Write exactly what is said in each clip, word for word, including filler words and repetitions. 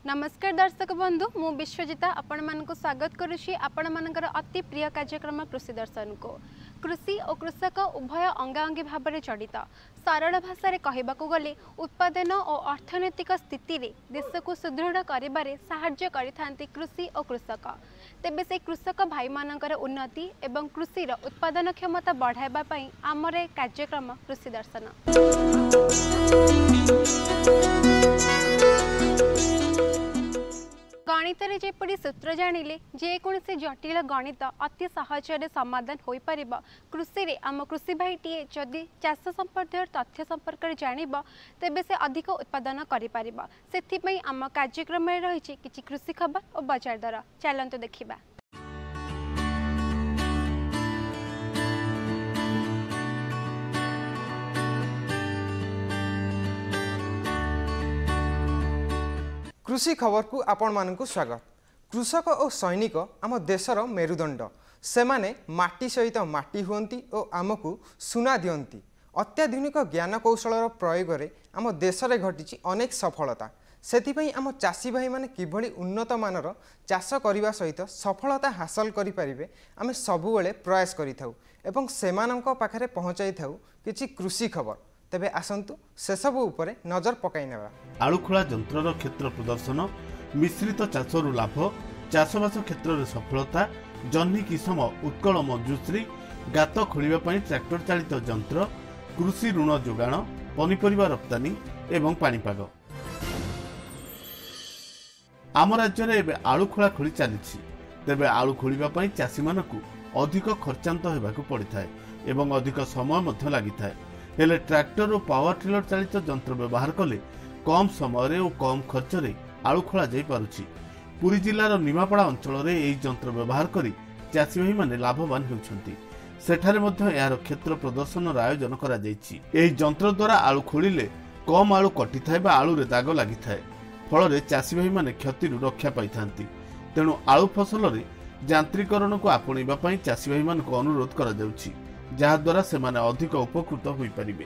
नमस्कार दर्शक बंधु मु विश्वजिता आपण मानक स्वागत करुछि आपण मानकर अति प्रिय कार्यक्रम कृषि दर्शन को। कृषि और कृषक उभय अंगाअंगी भाव में जड़ित। सरल भाषा रे कहबाकू गले उत्पादन और अर्थनैतिक स्थिति रे देश को सुदृढ़ करिबारे सहाय्य करिथांती कृषि और कृषक। तेबे से कृषक भाई मानकर उन्नति एवं कृषि उत्पादन क्षमता बढ़ाइबा पई आमर कार्यक्रम कृषि दर्शन। गणित रे जेपरि सूत्र जानिले जेकोसी जटिल गणित अति सहजरे समाधान हो पार। कृषि रे आम कृषि भाईटीए जदि चाष संपर्क तथ्य संपर्क में जानिब तेबे से अधिक उत्पादन करि से आम कार्यक्रम में रही किछि कृषि खबर और बाजार दर चलंतु देखिबा। कृषि खबर को आपण मानकु स्वागत। कृषक और सैनिक आम देशर मेरुदंड। सेमाने माटी सहित माटी हुअंती और आमको सुना दियंती। अत्याधुनिक ज्ञान कौशल प्रयोग में आम देश में घटी अनेक सफलता। सेथिपई आम चाषी भाई माने किभली उन्नत मानर चाष करने सहित सफलता हासिल करि परिबे आमे सबुबेले प्रयास करिथाउ एवं सेमानंक पाखरे पहुंचाई थाउ किछि कृषि खबर। तेबे आसंतु से सबु उपरे नजर पकाई नेबा। आलुखोला यंत्रर क्षेत्र प्रदर्शन, मिश्रित चाषरु लाभ, चाषबास क्षेत्र में सफलता, जह्नी किसम उत्कल मंजूश्री, गात खोलिबा पई ट्रैक्टर चालित यंत्र, कृषि ऋण जोगाण, पनिपरिबा रप्तानी एवं पानीपाग। आम राज्य में एवं आलुखोला खोली चली। तेबे आलु खोलिबा पई चाषी मानकु अधिक खर्चांत हेबाकु पड़िथाय एवं अधिक समय मध्य लागिथाय। हेले ट्रैक्टर और पावर टिलर चालित यंत्र व्यवहार कले कम समय और कम खर्च रे आलु खोला जाई पारुछि। पुरी जिल्लार निमापड़ा अंचल रे एई यंत्र व्यवहार करी चाषी भाई माने लाभवान होउछन्ति। सेठारे मध्य यार क्षेत्र प्रदर्शन आयोजन करा जायछि। एई यंत्र द्वारा आलु खोलिले कम आलु कटि थाय बा आलु रे दाग लागि थाय। फल रे चाषी भाई माने क्षति रक्षा पाई थांती। तेणु आलु फसल रे यांत्रिकरण को आपणैबा पई चाषी भाई मान को अनुरोध करा जाउछि, जहाँ द्वारा से माने अधिक उपकृत होई परिबे।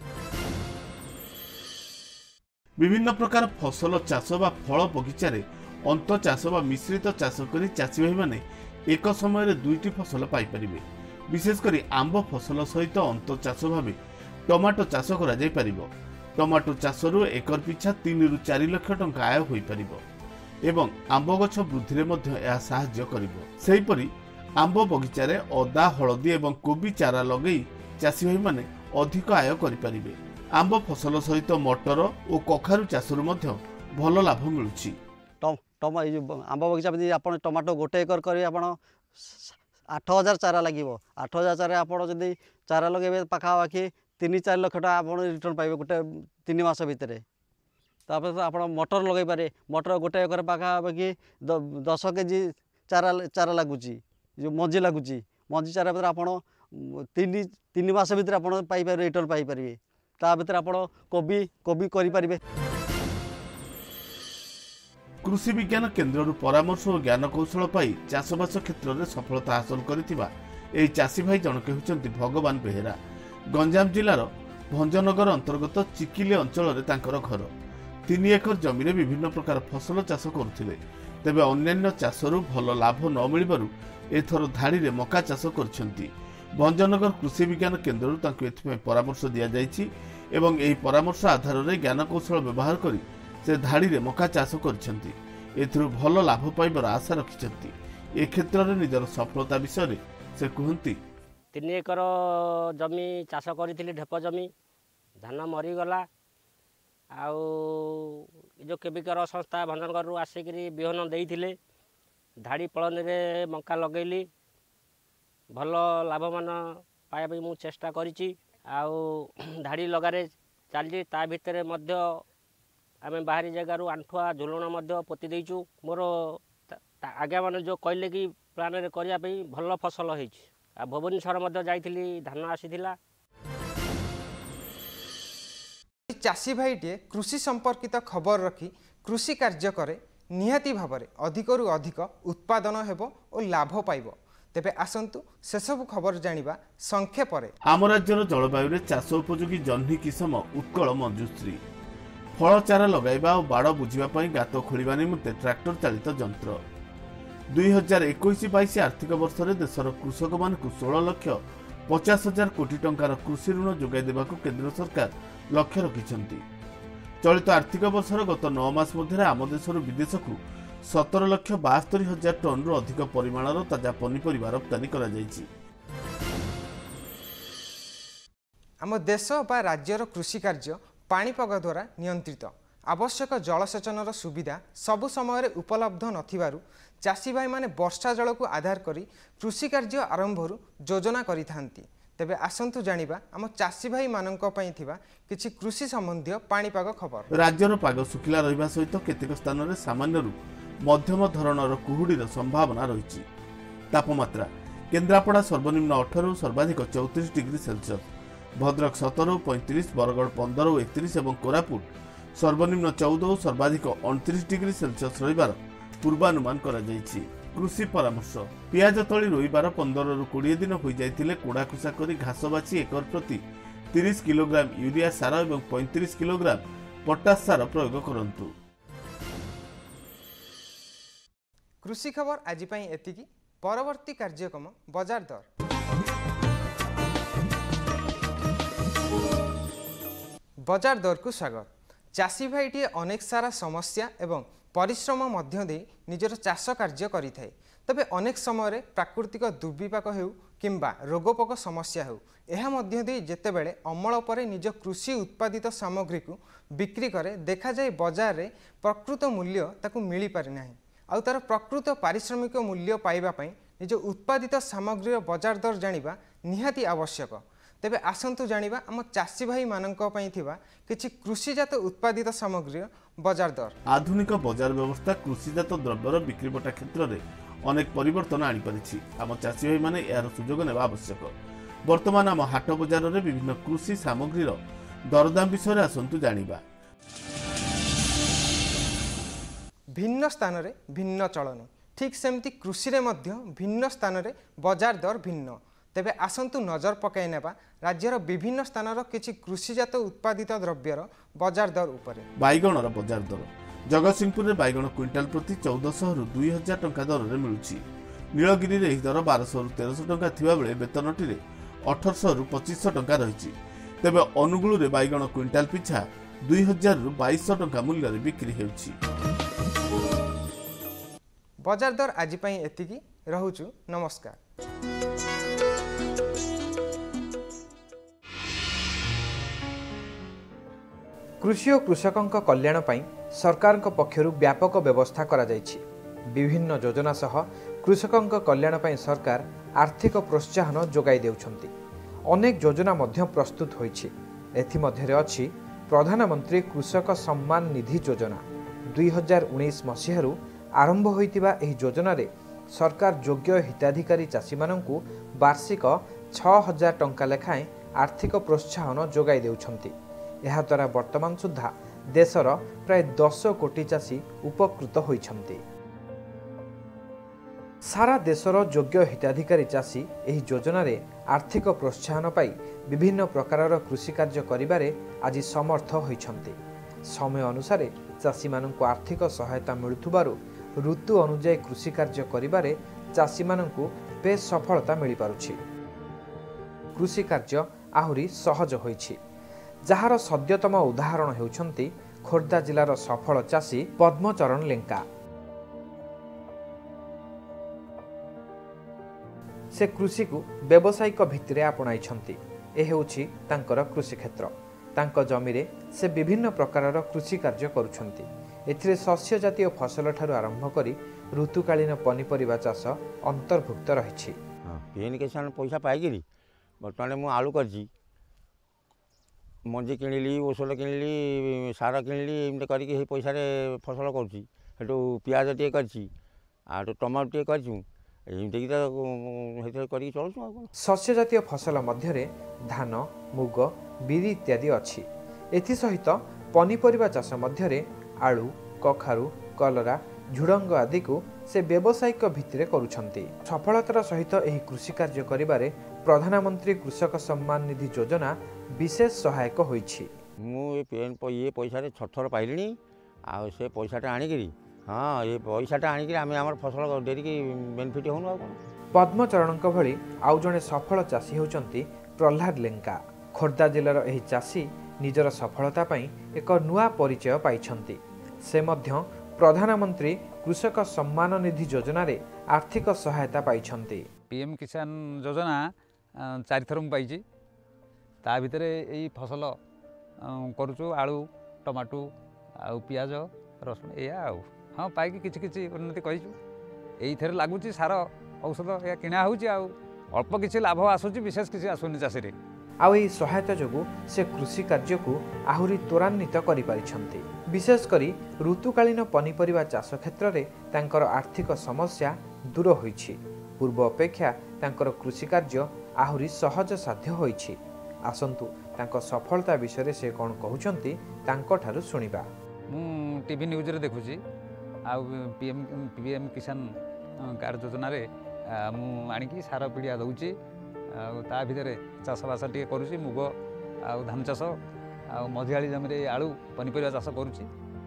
विभिन्न प्रकार फसल चाष बा फल बगीचा रे अंत चाष बा मिश्रित चाष करी चाषी भाई माने एक समय रे दुईटी फसल पाई परिबे। विशेष करी आंब फसल सहित अंत चाष भाबे टमाटो चाष करा जाई परिबो। टमाटो चाष रु एकर पिछा तीन रु चार लाख टंका आय होई परिबो एवं आंब गछ वृद्धि रे मध्य यह सहाय्य करिबो। सेहि परी आंब बगीचा रे अदा, हलदी एवं कोबी चारा लगई चाषी भाई माने अधिक आय करि परिबे। आंब फसल सहित मटर और कखारु चाषरु मध्य भल लाभ मिलुछि। टमा आंब बगीचा में आप टमाटो गोटे एकर कर आठ हजार चारा लगे। आठ हजार चारा आप चारा लगे पाखापाखि तीन चार लाख टाँग आप रिटर्न पाइबे गोटे तीन मास भितर। तापर आप मटर लगे पारे। मटर गोटे एकर पाखापाखि दस केजी चारा चारा लगुच जो मंजी लगुच मंजी चारा भर आप तीन तीन मास भितर आप रिटर्न पाइपर। ता भर आप कोबी कोबी करें। कृषि विज्ञान केन्द्र परामर्श और ज्ञान कौशल पाई चाषबास क्षेत्र में सफलता हासिल करथिबा एई चाषी भाई जनके होचंती भगवान बेहेरा। गंजाम जिलार भंजनगर अंतर्गत चिकिले अंचल रे तांकर घर। तीन एकर जमी रे विभिन्न प्रकार फसल चाष करुथिले। तेबे अन्यान्य चाषरु भल लाभ न मिलिबारु एथर धाड़ी रे मका चाष करछंती। भंजनगर कृषि विज्ञान केन्द्र तांको एथिपय परामर्श दिया जायछि एवं एही परामर्श आधार रे ज्ञान कौशल व्यवहार करी से धाड़ी रे मका चाष करछंती। एथरु भल लाभ पाइबार आशा रखिछंती। ए क्षेत्र रे निजर सफलता विषय रे से कहंती। तीन एकर जमी चाष करी ढेप जमी धान मरीगला। आउ जो केबिकर संस्था भंजनगर आसिक बिहन देइथिले धाड़ी पलन रे मका लगैली। भल लाभवान पाइबा मु चेष्टा करिछि। आउ धाड़ी लगारे चली ता भितर मध्य आमे बाहरी जगार आंठुआ झुलण मध्य पोति देइछु। मोर आज्ञा मान जो कहले कि प्लान रे करिया पई भल फसल होइछि। आ भुवनेश्वर मध्य जाइथिली धान आसीथिला। चाषी भाईटे कृषि संपर्कित खबर रखी कृषि कार्य करे निहाती भाବରେ अधिकरु अधिक उत्पादन हेबो और लाभ पाइबो। तेबे आसंतु से सब खबर जानिबा संक्षेप रे। आम राज्यर जलवायु रे चाष उपयोगी जह्नी किसम उत्कल मंजूश्री फल चारा लगाइबा और बाड़ बुझिबा गात खोलिबा निमंते ट्रैक्टर चालित यंत्र। दुई हजार इक्कीस बाईस आर्थिक वर्ष में देशर कृषक मान षोल लक्ष पचास हजार कोटी टंकार कृषि ऋण जोगाई देबाकू केंद्र सरकार लक्ष्य रखिछंती। चलित आर्थिक वर्षर गत नौ मास मध्य आम देशर विदेश को सतर लक्ष बास्तरी हजार टन रु अधिक परिमाणर ताजा पनीपरिबा रप्तानी करा जायछि। आम देश बा राज्यर कृषि कार्य पाणीपाग द्वारा नियंत्रित। आवश्यक जलसेचनर सुविधा सबु समय उपलब्ध नथिबारु चाषी भाई माने वर्षा जल को आधार करी कृषि कार्य आरंभरू योजना करिथांती। तेबे आसंतु जानिबा आम चाषी भाई मानक पई थिबा किछि कृषि संबंधी पाणीपाग खबर। राज्यर पाग सुखिला रहिबा सहित केतेक स्थान रे सामान्यरू मध्यम धरणर कुहुडीर संभावना रहिछि। तापमात्रा केन्द्रापड़ा सर्वनिम्न अठारह सर्वाधिक चौतीस डिग्री सेल्सियस, भद्रक सतर पैंतीस, बरगड़ पंदर और एकतीस और कोरापुट सर्वनिम्न चौदह सर्वाधिक अड़तीस डिग्री सेल्सियस रहिबार पूर्वानुमान करा जायछि। कृषि परामर्श पियाज तली रोइबार पंदर रु बीस दिन हो जाइतिले कोड़ा खुसा करी घास बाछि एकर प्रति तीस किलोग्राम यूरिया सार और पैंतीस किलोग्राम पोटास सार प्रयोग करंतु। कृषि खबर आज पई एतिकी। परवर्ती कार्यक्रम बाजार दर। बाजार दर को स्वागत। चाषी भाईटी अनेक सारा समस्या एवं परिश्रम मध्य दे निजर चाष कार्य करि थाए। तबे अनेक समय प्राकृतिक दुर्विपाक हेउ किंबा रोगपोक समस्या हेउ एहा मध्य दे जेतेबेले अमल परे निज कृषि उत्पादित सामग्री को बिक्री करे देखा जाए बाजार रे प्रकृत मूल्य ताकू मिली पारि नाही। आउ तार प्रकृत पारिश्रमिक मूल्य पाइबा पई निज उत्पादित सामग्री बाजार दर जानिबा निहाती आवश्यक। तेबे आसंतु जानिबा आम चाषी भाई मानक पई थिबा किछि कृषिजात उत्पादित सामग्री बाजार दर। आधुनिक बाजार व्यवस्था कृषिजात द्रव्यर बिक्री बटा क्षेत्र में अनेक परिवर्तन आनी परिछि। आम चाषी भाई माने यार सुजोग नेबा आवश्यक। वर्तमान आम हाट बाजार रे विभिन्न कृषि सामग्री दरदाम विषय आसंतु जानिबा। भिन्न स्थान रे भिन्न चलन, ठीक सेमती कृषि रे मध्य भिन्न स्थान रे बाजार दर भिन्न। तेबे आसंतु नजर पकाई नेबा राज्यर विभिन्न स्थानर किछि कृषिजात उत्पादित द्रव्यर बाजार दर उपरे। बैगणर बाजार दर जगतसिंहपुर में बैगण क्विंटाल प्रति चौदह सौ रु दुई हजार टंका दर में मिलुछि। नीलगिरी रे एही दर बारह सौ रु तेरह सौ टंका थिबा बेले बेतनटी रे अठारह सौ रु पच्चीस सौ टंका रहिछि। तेबे अनुगुल रे बैगण क्विंटाल पिछा दुई हजार रु बाईस सौ टंका मूल्य रे बिक्री हेउछि। बाजार दर आज पई एतिकी। रहुछु नमस्कार। कृषि और कृषकों कल्याण पई सरकार पक्षर व्यापक व्यवस्था करा जायछि। विभिन्न योजना सह कृषकों कल्याण पई सरकार आर्थिक प्रोत्साहन जोगाई देउछंती। अनेक योजना मध्य प्रस्तुत होइछि। एथि मध्यरे अछि प्रधानमंत्री कृषक सम्मान निधि योजना। दुई हजार उन्नीस मसीहारू आरंभ होइतिबा एही योजना रे सरकार योग्य हिताधिकारी चाषी माननकु वार्षिक छह हजार टंका लेखाएं आर्थिक प्रोत्साहन जोगाई देउछंती। एहा द्वारा वर्तमान सुधा देशर प्राय दस कोटी चाषी उपकृत होइछंती। सारा देशर योग्य हिताधिकारी चाषी एही योजना रे आर्थिक प्रोत्साहन पाई विभिन्न प्रकारर कृषि कार्य करिबारे आज समर्थ होइछंती। समय अनुसार चाषी माननकु आर्थिक सहायता मिलुथुबारु ऋतु अनुଯାयी कृषि कार्य करिबारे चाषी माननकु बेस सफलता मिली पारुछि। कृषि कार्य आहुरी सहज होइछि, जहार सद्यतम उदाहरण हेउछंती खोर्धा जिलार सफल चाषी पद्मचरण लेंका। से कृषि को व्यावसायिक भित्तिरे आपणाइछंती। ए हेउछि तांकर कृषि क्षेत्र। तांक जमीरे से विभिन्न प्रकारर कृषि कार्य करुछंती। एथिरे शस्य जातीय फसल ठारू आरंभ करी ऋतुकालीन पनीपरिबा चाष अंतर्भुक्त रहिछि। पीएन किसान पैसा पाइकिरी बर्तमान मु आलू करछि, मंजी किणिली, औषध किणिली, सार किणिली, एमती करके पैसा फसल करुँची। हेटू पियाज टे करछि, आटू टमाटो टे करछु, एमती कर चलुँ। शस्य जातीय फसल मध्यरे धान, मुग, बिरी इत्यादि अछि। एथि सहित पनीपरिबा चाष मध्यरे आलू, कखारू, कलरा, झुडंग आदि को से व्यावसायिक भित्तिरे करुछंती। सफलतार सहित एही कृषि कार्य करिबारे प्रधानमंत्री कृषक सम्मान निधि योजना विशेष सहायक होइछि। मु ये पैसा छह थर पाइलिनी आ से पैसाटा आणिकी हाँ ये पैसाटा आणिकी आम आम फसल डेरी बेनिफिट होनु आ कोन। पद्मचरण भली आउ जड़े सफल चाषी होउचंती प्रहलाद लेंका। खोर्धा जिलार एही चाषी निजर सफलता पई एक नुआ परिचय पाइछंती। से मध्य प्रधानमंत्री कृषक सम्मान निधि योजना रे आर्थिक सहायता पाइछंती। पीएम किसान योजना चारि थर मु पाइछि ता भितर एई फसल करूछु आलू टमाटो आ पियाज रसुण एया आ हाँ पाइकी किछि किछि उन्नति करिछु। एई थरे लागुछि सार औषध या किणा होଉଛି आ अल्प किछि लाभ आसुछि विशेष किछि आसुनि चाषी रे। आउ एई सहायता जोगु से कृषि कार्य को आहुरी त्वरान्वित करि पारिछंती। विशेष करी ऋतुकालीन पनीपरिबा चाष क्षेत्र रे तांकर आर्थिक समस्या दूर होईछि। पूर्व अपेक्षा तांकर कृषि कार्य आहुरी सहज साध्य होईछि। आसंतु तांको सफलता विषय से कौन कहउचंती तांको ठारु सुनिबा। मु टीवी न्यूज रे देखुछि आ पीएम पीएम किसान कार्ड योजना रे मु आनिकी सार पिडिया दउछि ता भितर चाषबास टे करुछि मुग आ धान चाष आ मझियाली जमी आलू पनीपरिया चाष करुछि।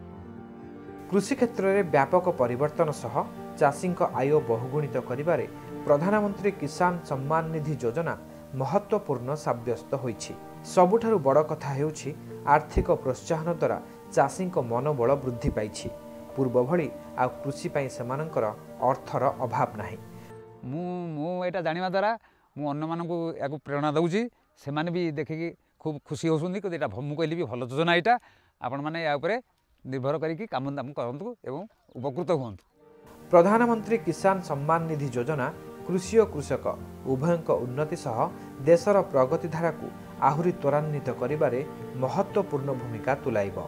कृषि क्षेत्र में व्यापक परिवर्तन सह चाषी आय बहुगुणित करिबारे प्रधानमंत्री किसान सम्मान निधि योजना महत्वपूर्ण साब्यस्त होईछि। सबुठारु बड़ कथा हेउछि आर्थिक प्रोत्साहन द्वारा चाषी मनोबल वृद्धि पाइछि। पूर्व भली आ कृषि पई सेमानकर अर्थर अभाव नाही। मु मु एटा जानिबा द्वारा मु अन्य मानकु याकु प्रेरणा दउछि से माने भी देखिकी खूब खुशी होसुंदी कि एटा मु कहली भी भल योजना एटा आपण माने या ऊपर निर्भर करिकी काम दाम करंतु एवं उपकृत हुंतु। प्रधानमंत्री किसान सम्मान निधि योजना कृषि और कृषक उभयंक उन्नति सह देशर प्रगति धारा को आहुरी त्वरान्वित करिबारे महत्वपूर्ण भूमिका तुलाइब।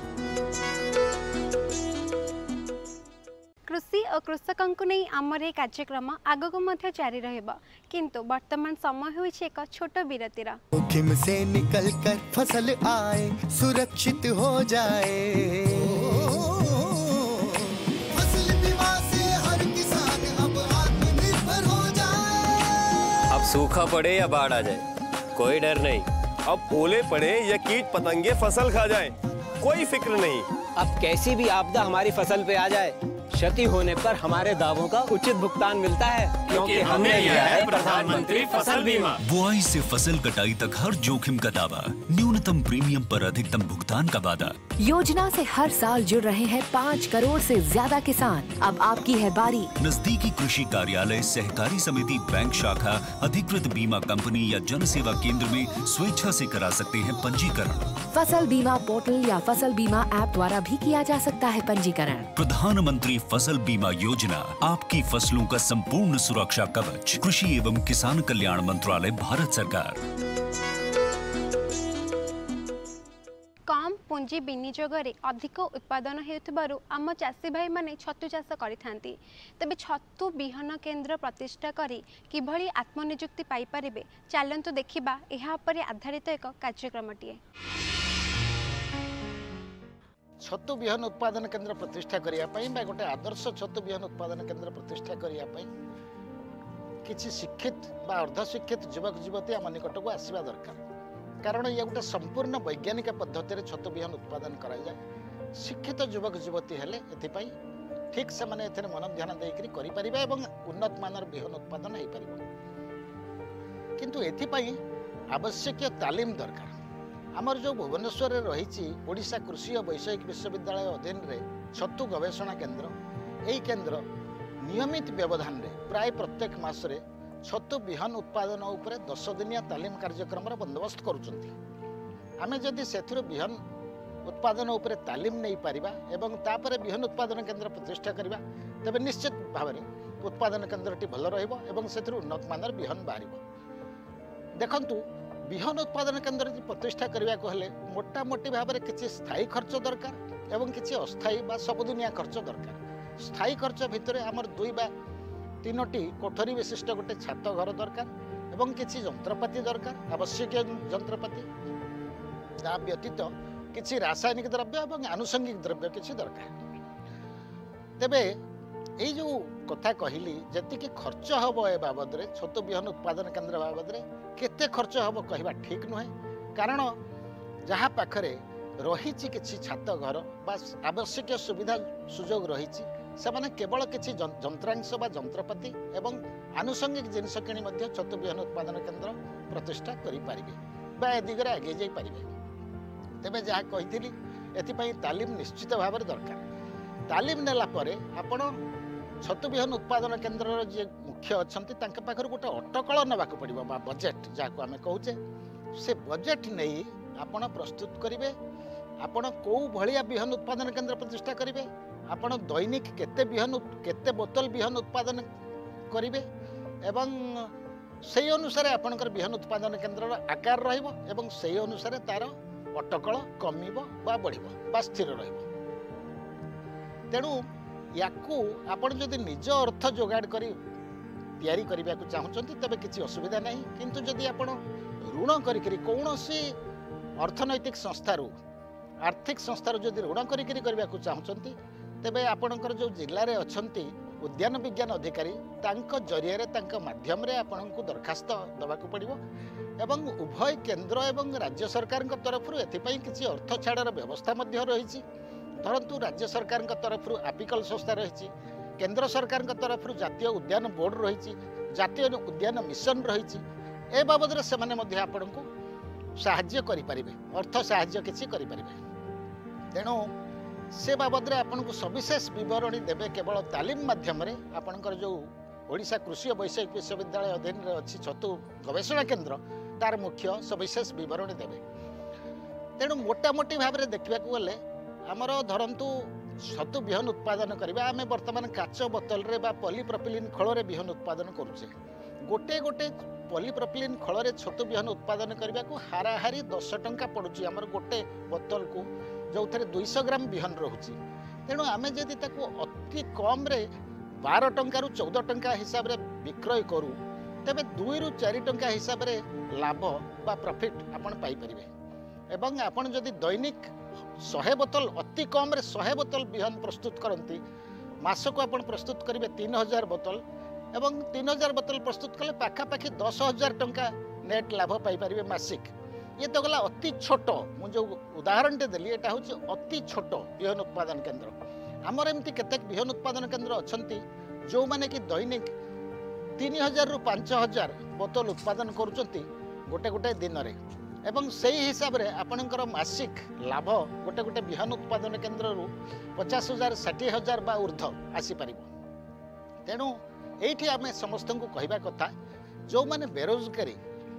कृषि और कृषकों को नहीं आमर ये कार्यक्रम आग को मध्य जारी रहेगा, किंतु वर्तमान समय होइछे एक छोट विरतिर। जोखिम से निकल कर फसल आए सुरक्षित हो जाए, फसल बीमा से हर किसान अब आत्मनिर्भर हो जाए। अब सूखा पड़े या बाढ़ आ जाए कोई डर नहीं, अब ओले पड़े या कीट पतंगे फसल खा जाए कोई फिक्र नहीं। अब कैसी भी आपदा हमारी फसल पे आ जाए, क्षति होने पर हमारे दावों का उचित भुगतान मिलता है, क्योंकि हमने लिया है प्रधानमंत्री फसल बीमा। बुआई से फसल कटाई तक हर जोखिम का दावा, न्यूनतम प्रीमियम पर अधिकतम भुगतान का वादा। योजना से हर साल जुड़ रहे हैं पाँच करोड़ से ज्यादा किसान। अब आपकी है बारी। नजदीकी कृषि कार्यालय, सहकारी समिति, बैंक शाखा, अधिकृत बीमा कंपनी या जन सेवा केंद्र में स्वेच्छा से करा सकते हैं पंजीकरण। फसल बीमा पोर्टल या फसल बीमा ऐप द्वारा भी किया जा सकता है पंजीकरण। प्रधानमंत्री फसल बीमा योजना, आपकी फसलों का संपूर्ण सुरक्षा कवच। कृषि एवं किसान कल्याण मंत्रालय, भारत सरकार। कम पुंजी विनियोग रे अधिक उत्पादन हेउथिबारु आम चाषी भाई माने छतु चाष करिथांती। तबे छतु बिहन केंद्र प्रतिष्ठा करी किभली आत्मनियुक्ति पाई परिबे, चलंतु देखिबा एहा उपरे आधारित एक कार्यक्रमटिए। छतु बिहन उत्पादन केंद्र प्रतिष्ठा करिया पई बा गोटे आदर्श छतु बिहन उत्पादन केंद्र प्रतिष्ठा करिया पई किछि शिक्षित बा अर्ध शिक्षित युवक युवती आम निकट को आसीबा दरकार। कारण ये गोटे संपूर्ण वैज्ञानिक पद्धति छतु बिहन उत्पादन करा जाए। शिक्षित युवक युवती हेले एथिपई ठीक से माने एथरे मन ध्यान देकरी करि परिबा एवं उन्नत मानर बिहन उत्पादन हेइ परिबो। किंतु एथिपई आवश्यक तालीम दरकार। आमर जो भुवनेश्वर रही ओडिशा कृषि और वैषयिक विश्वविद्यालय अधीन रे छतु गवेषणा केंद्र, यही केंद्र नियमित व्यवधान रे प्राय प्रत्येक मास रे छतु बिहन उत्पादन उपरे दस दिनिया तालीम कार्यक्रम बंदोबस्त करुचंती। आमे जदि सेथुर बिहन उत्पादन उपरे तालीम नहीं पारिबा एवं तापरे बिहन उत्पादन केंद्र प्रतिष्ठा करिबा, तबे निश्चित भाव में उत्पादन केंद्रटी भल रहिबो एवं सेथुर उन्नत मानर बिहन बाहरिबो। देखंतु बिहन उत्पादन केंद्र प्रतिष्ठा करने को हेले मोटामोटी भाव में किसी स्थायी खर्च दरकार एवं किसी अस्थायी बा सबुदिनिया खर्च दरकार। स्थायी खर्च भितर आमर दुई बा तीनोटी कोठरी विशिष्ट गोटे छात घर दरकार एवं किसी जंत्रपाति दरकार, आवश्यक जंत्रपाति। ता व्यतीत किसी रासायनिक द्रव्य एवं आनुषंगिक द्रव्य किसी दरकार। तेबे यही जो कथा कहली जी खर्च हम ए बाबद रे छतु बिहन उत्पादन केंद्र बाबद रे केते खर्च हम कहवा ठीक नुहे। कारण जहाँ पाखरे रही किसी छात घर बा आवश्यक सुविधा सुजोग रही से केवल किसी जंत्रांश बा जंत्रपाति एवं आनुषंगिक जिनस किणी छतु बिहन उत्पादन केन्द्र प्रतिष्ठा करें बा ए दिगरे आगे जापारे। तेबे जहाँ कही एथिपाई तालीम निश्चित भाव में दरकार। तालीम नेला परे आपण छतु बिहन उत्पादन केन्द्र जी मुख्य अच्छा पाखर गोटे अटकल नाक पड़ो बा बजेट जहाँ आम कहे से बजेट नहीं आपण प्रस्तुत करेंगे आपण कौ भाया बिहन उत्पादन केन्द्र प्रतिष्ठा करेंगे आपण दैनिक केते बिहन केते बोतल बिहन उत्पादन करेंगे एवं से अनुसार आपणकर बिहन उत्पादन केन्द्र आकार रहिबो एवं से अनुसार तार अटकल कमिबो बा बढ़िबो बा स्थिर रहिबो। तेणु याकू आपण जदि निज अर्थ जोगाड़ करी तैयारी करने को चाहते तेबे किसी असुविधा नहीं, किंतु जदि आपण ऋण करी कौनसी अर्थनैतिक संस्थारू आर्थिक संस्थार जदि ऋण करी करने को चाहते तेबे आपणकर जो जिले में अच्छा उद्यान विज्ञान अधिकारी तांको जरिया तांको माध्यम रे आपनको दरखास्त दबाक पड़िबो एवं उभय केंद्र एवं राज्य सरकार तरफ एथिपाई किसी अर्थ छाड़र व्यवस्था मध्य रही। धरतु राज्य सरकार तरफ आपिकल संस्था रही, केंद्र सरकार तरफ जातीय उद्यान बोर्ड रही, जातीय उद्यान मिशन रही, ए बाबद से आपको साहाय्य करें अर्थ साहाय्य किसी करें। तेणु से बाबद आपको सविशेष बरणी देवे केवल तालीम मध्यम आपणकर जो ओडिशा कृषि वैषयिक विश्वविद्यालय अधीन में अच्छी छतु गवेषणा केन्द्र तार मुख्य सविशेष बरणी देवे। तेणु मोटामोटी भाव में देखा गले आमर धरतु छतु बिहन उत्पादन करवा आम बर्तमान काच बोतल रे बा पॉलीप्रॉपिलीन खल बिहन उत्पादन करुचे। गोटे गोटे पॉलीप्रॉपिलीन खल छतु बिहन उत्पादन करने को हाराहारी दस टंका पड़ुची आमर गोटे बोतल को जो थे दुईश ग्राम बिहन रोचे। तेणु आम जदि अति कम रे बार टंका रु चौदह टंका हिसाब से विक्रय करूँ तेबे दुई रु चारि टंका हिसाब से लाभ बा प्रॉफिट आपण पाई परिबे। एवं आपण जदि दैनिक सौ बोतल अति कम रे सौ बोतल बिहन प्रस्तुत करती मासक आपण प्रस्तुत करेंगे तीन हजार बोतल एवं तीन हजार बोतल प्रस्तुत कले पाखापाखि दस हजार टंका नेट लाभ पाई परिबे मासिक। ये तो गला अति छोट मुझे जो उदाहरण देली यहाँ हूँ अति छोट बिहन उत्पादन केन्द्र। आमर एमती केतेक बिहन उत्पादन केन्द्र अच्छा जो मैंने कि दैनिक तीन हजार रु पांच हजार बोतल उत्पादन करुँच गोटे गोटे दिन में एवं से हिसाब से आपणकर मासिक लाभ गोटे गोटे बिहन उत्पादन केन्द्र रु पचास हजार षाठी हजार बा ऊर्ध आसीपर। तेणु ये आम समस्त को कहवा कथा जो मैंने बेरोजगारी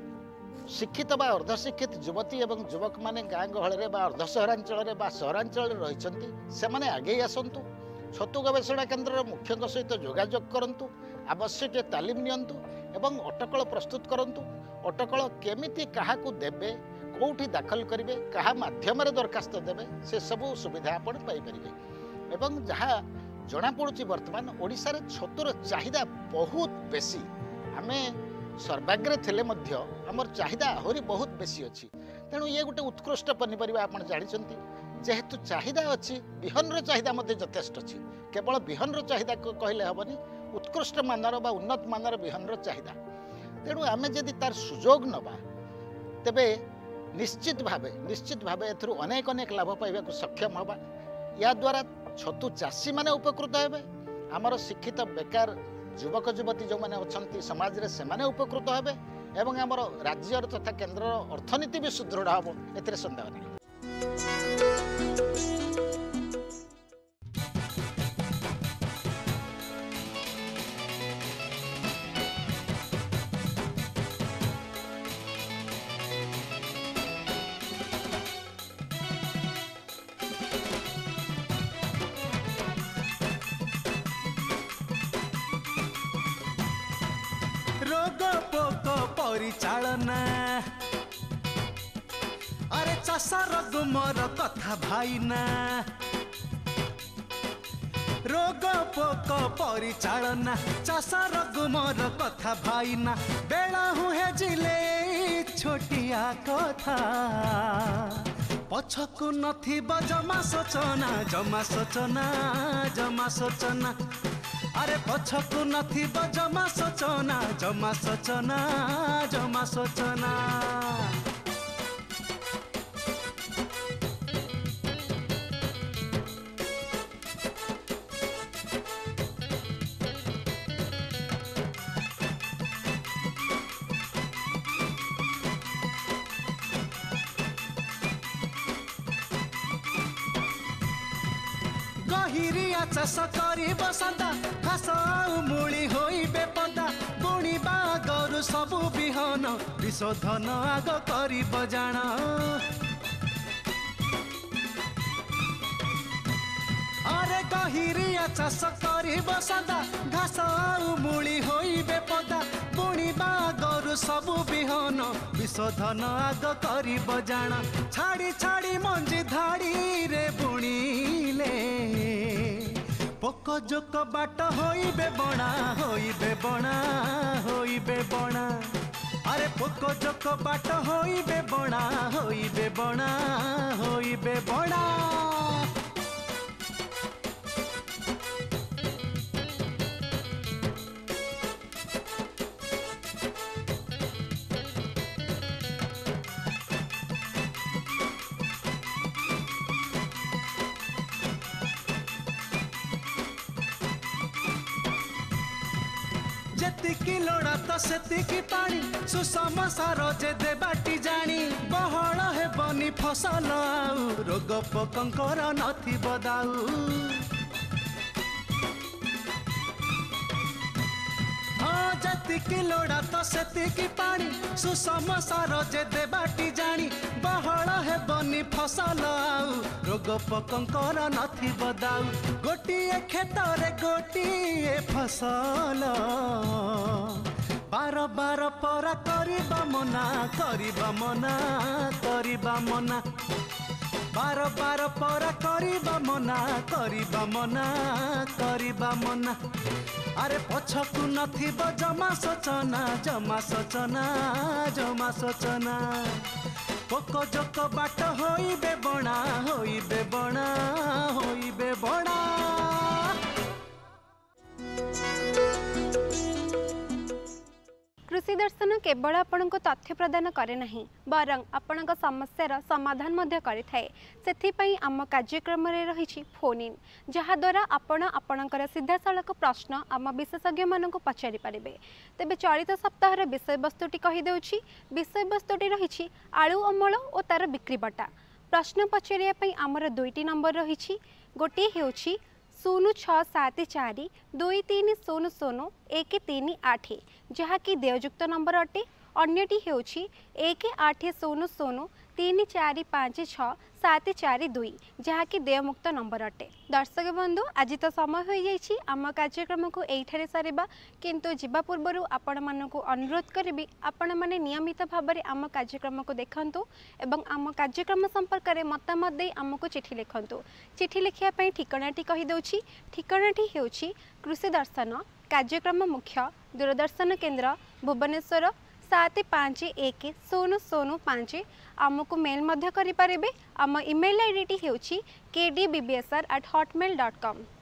शिक्षित बा अर्धशिक्षित युवती एवं युवक माने गाँ गहल अर्ध सहरांचल सहरांचल रही आगे आसतु छतु गवेषणा केन्द्र मुख्य सहित जोगाजोग करूँ आवश्यक तालीम नियंतु एवं अटकल प्रस्तुत करूँ। अटकल केमिति काहाकू देबे कौटी दाखल करेंगे क्या माध्यम दरखास्त देवे से सबू सुविधा आपण पाइपर। एवं जहाँ जना पड़ुची वर्तमान ओडिशा रे छतुर चाहिदा बहुत बेसी आम सर्वाग्रे थिले मध्य आमर चाहिदा आहरी बहुत बेसी अच्छी। तेणु ये गोटे उत्कृष्ट पनीपरिया आपण जानिछंती जेहेतु चाहिदा अच्छी बिहन चाहिदा मध्य यथेष्ट अच्छी। केवल बिहन चाहिदा कहले हेबनी उत्कृष्ट मानर बा उन्नत मानर बिहन चाहिदा। तेणु आम जदि तार सुजोग नबा तेबे निश्चित भावे निश्चित भावे एथरु अनेक अनेक लाभ पाइबा को सक्षम होबा। या द्वारा छतु चाषी माने उपकृत हेबे, आमर शिक्षित बेकार युवक युवती जो मैंने अच्छा समाज से माने उपकृत हेबे एवं आमर राज्य तथा केन्द्र अर्थनीति भी सुदृढ़ हम ए सन्देह नहीं। रोग पोक परिचालना अरे चाषर गुमर कथा भाईना रोग पोक परिचालना चाषर गुमर कथा भाईना बेला हुए जिले छोटिया कथा पछकु नथिब जमा सोचना जमा सोचना जमा सोचना अरे पछकु नथिब जमा सोचना जमा सोचना जमा सोचना। गहिरिया चाष करिब सदा घास आउ मूली होइबे पदा बुणिबा गरु सबु बिहन विशोधन आग करिब जाण अरे गहिरिया चाष करिब सदा घास आउ मूली होइबे पदा बुणिबा गरु सबु बिहन विशोधन आग करिब जाण छाड़ी छाड़ी मंजी धाड़ी रे बुणिले पोक जोक बाट होइबे बणा होइबे बणा होइबे बणा अरे पोक जोक बाट होइबे बणा होइबे बणा होइबे बणा जेतिकी लोड़ा तो सेतिकी पानी सुषम सार जे देबाटी जानी बहल हेबनी फसल आउ रोग पोकंकर नथिब दाउ जेतिकी लोड़ा तो सेतिकी पानी सुषम सार जे देबाटी जानी बहल हेबनी फसल आउ रोग पोकंकर नथिब दाउ गोटिए खेतरे गोटिए फसल बार बार परा करिबा मना करिबा मना करिबा मना बार बार परा करिबा मना करिबा मना करिबा मना अरे पछकु नथिब जमा सोचना जमा सोचना जमा सोचना पोक जोक बाट होइबे बणा होइबे बणा होइबे बणा कृषि दर्शन केवल आपन को तथ्य प्रदान करे नहीं बरं आपण समस्यार समाधान मध्य करिथाए सेथिपई आम कार्यक्रम रे रही फोन इन जहाद्वारा आपण आपणकर सीधा सड़क प्रश्न आम विशेषज्ञ मानक पचारि पारिबे तेबे चलित सप्ताहर विषय वस्तुटी कहि देउछि विषय वस्तुटी रही आलू अमल और तार बिक्री बटा प्रश्न पचारिया पई आमर दुईटी नंबर रही गोटे हेउछि शून्य छः सात चार दुई तीन शून्य शून्य एक तीन आठ जहाँकि देययुक्त नंबर अटे अन्यटी हेउछि एक आठ शून्य शून्य तीन चार पाँच छः सात चार दुई जहाँकि देयमुक्त नंबर अटे दर्शक बंधु आज तो समय हो जाइछि आम कार्यक्रम को एठारे सारिबा किंतु जीवा पूर्व आपण मानकु अनुरोध करिबी आपण माने नियमित भाव में आम कार्यक्रम को देखंतु एवं आम कार्यक्रम संपर्क में मतामत दे आमको चिठी लिखंतु चिठी लिखिया पई ठिकानाटी कहि दउछि ठिकानाटी हेउछि कृषि दर्शन कार्यक्रम मुख्य दूरदर्शन केंद्र भुवनेश्वर सात पाँच एक शून्य शून्य पाँच आमको मेल मध्य करि पारिबे आम ईमेल आईडी टी हेउछि K D B B S R at Hotmail dot com.